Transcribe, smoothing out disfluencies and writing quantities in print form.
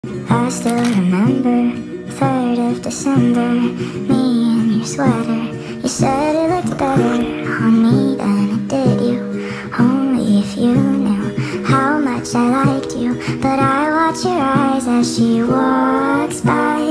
I still remember 3rd of December, me in your sweater. You said it looked better on me than it did you. Only if you knew how much I liked you. But I watch your eyes as she walks by.